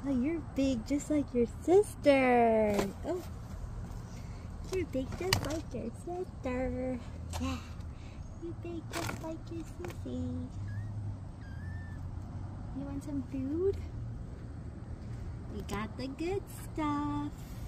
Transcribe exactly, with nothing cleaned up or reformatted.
Oh, you're big just like your sister. Oh, you're big just like your sister. Yeah, you're big just like your sissy. You want some food? We got the good stuff.